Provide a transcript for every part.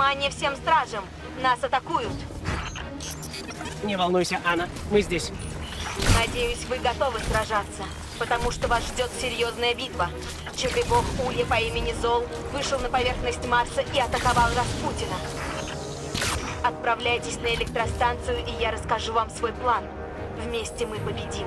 Внимание всем стражам! Нас атакуют! Не волнуйся, Анна, мы здесь. Надеюсь, вы готовы сражаться, потому что вас ждет серьезная битва. Черный бог Улья по имени Зол вышел на поверхность Марса и атаковал Распутина. Отправляйтесь на электростанцию, и я расскажу вам свой план. Вместе мы победим.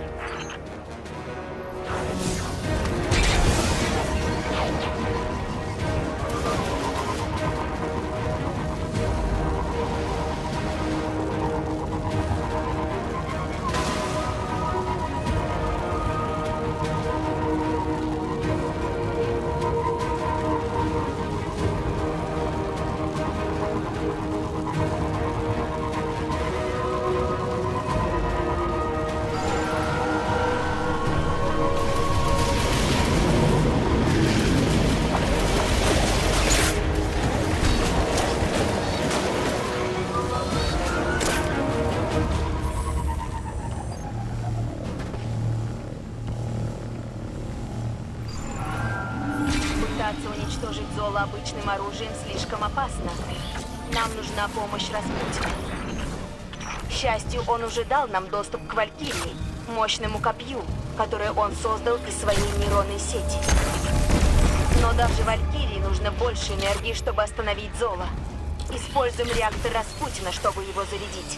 Уничтожить Зола обычным оружием слишком опасно. Нам нужна помощь Распутина. К счастью, он уже дал нам доступ к Валькирии, мощному копью, которое он создал из своей нейронной сети. Но даже Валькирии нужно больше энергии, чтобы остановить Зола. Используем реактор Распутина, чтобы его зарядить.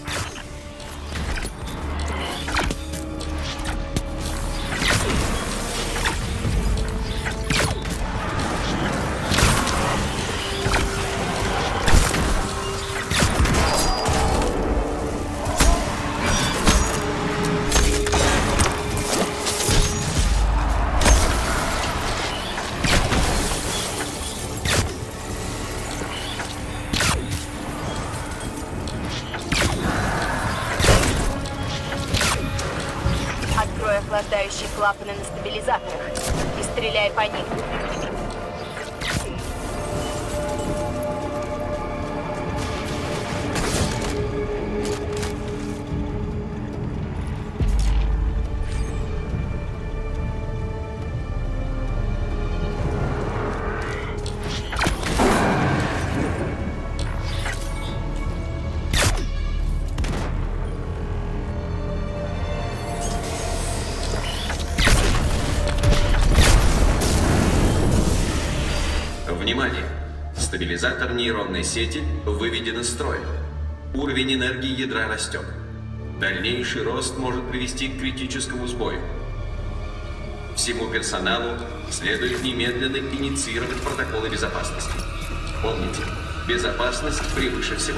Охлаждающие клапаны на стабилизаторах и стреляй по ним. Внимание! Стабилизатор нейронной сети выведен из строя. Уровень энергии ядра растет. Дальнейший рост может привести к критическому сбою. Всему персоналу следует немедленно инициировать протоколы безопасности. Помните, безопасность превыше всего.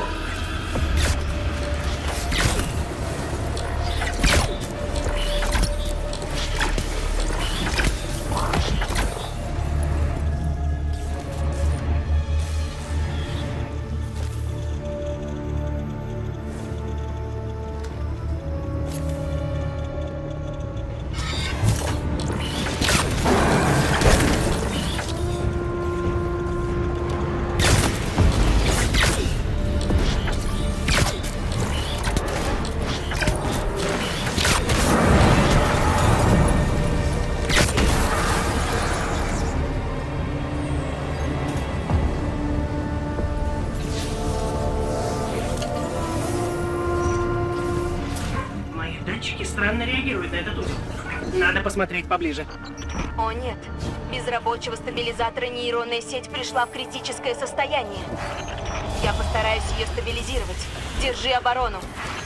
Странно реагирует на этот узел. Надо посмотреть поближе. О нет, без рабочего стабилизатора нейронная сеть пришла в критическое состояние. Я постараюсь ее стабилизировать. Держи оборону.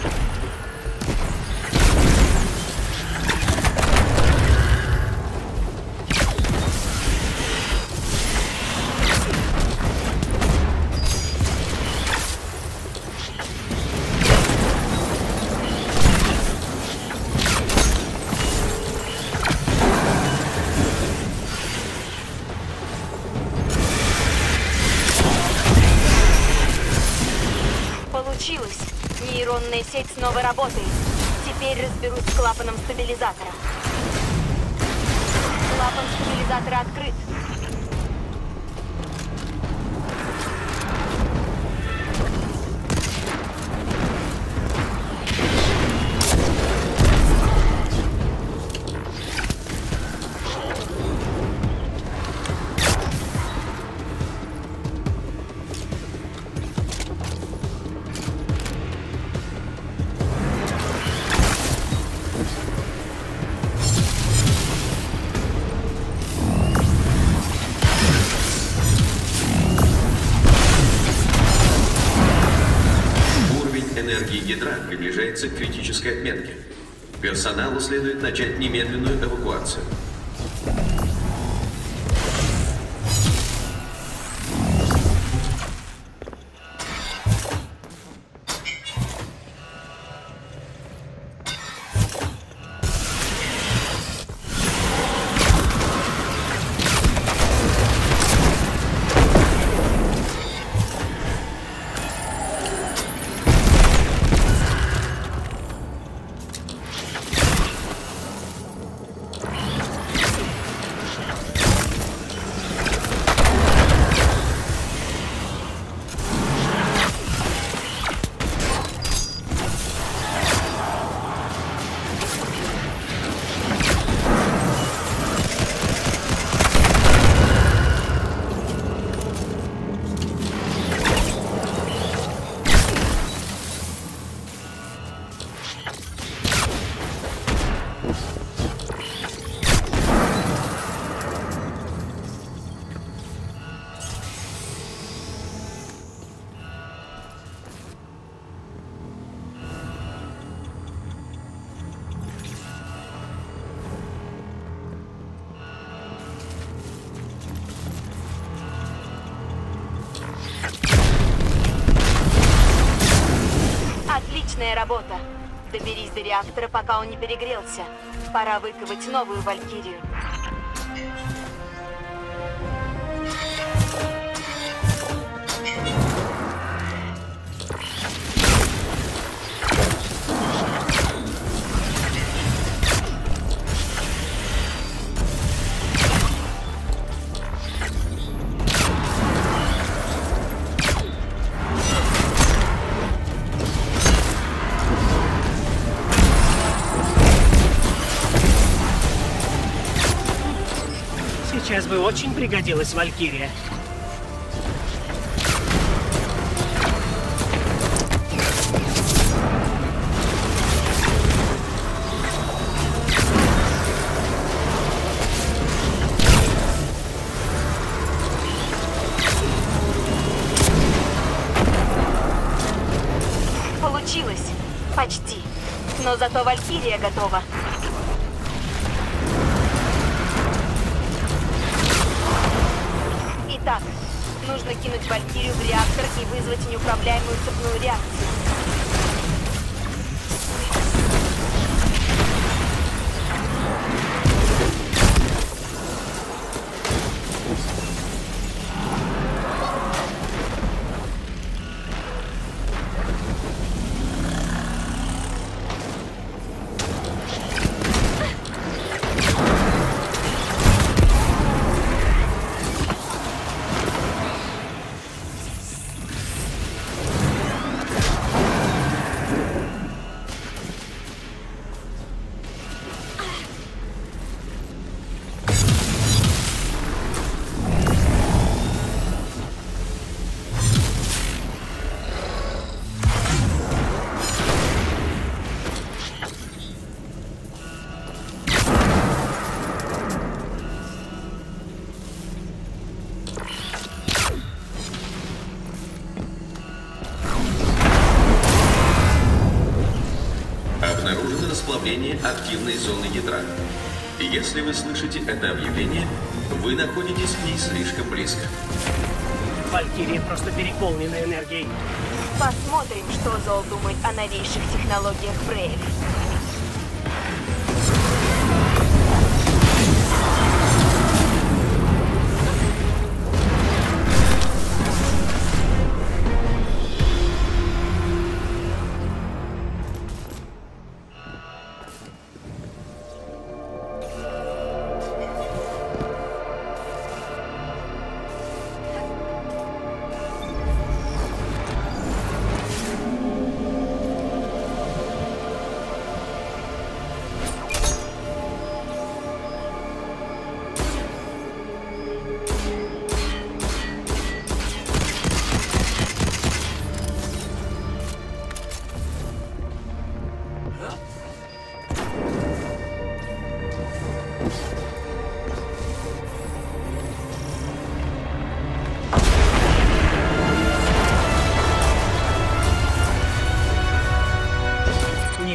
Получилось. Нейронная сеть снова работает. Теперь разберусь с клапаном стабилизатора. Клапан стабилизатора открыт. энергии ядра приближается к критической отметке. Персоналу следует начать немедленную эвакуацию. Отличная работа. Доберись до реактора, пока он не перегрелся. Пора выковать новую Валькирию. Сейчас бы очень пригодилась Валькирия. Получилось. Почти. Но зато Валькирия готова. Итак, нужно кинуть Валькирию в реактор и вызвать неуправляемую цепную реакцию. Обнаружено расплавление активной зоны ядра. И если вы слышите это объявление, вы находитесь к ней слишком близко. Валькирия просто переполнена энергией. Посмотрим, что Зол думает о новейших технологиях Брейв.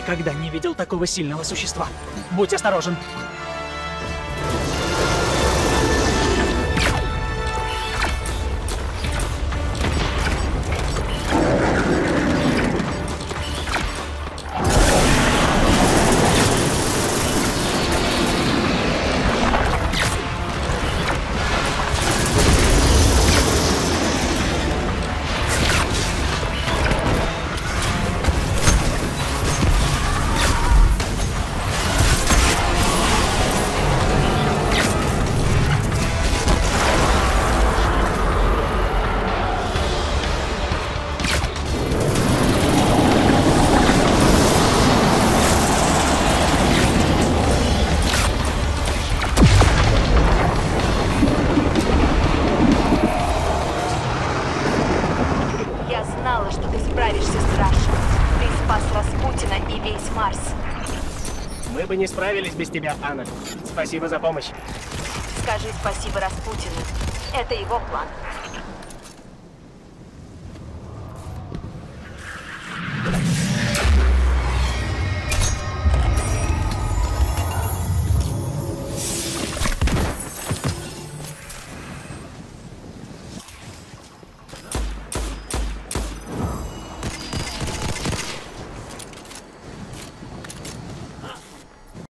Никогда не видел такого сильного существа. Будь осторожен. Мы бы не справились без тебя, Анна. Спасибо за помощь. Скажи спасибо Распутину. Это его план.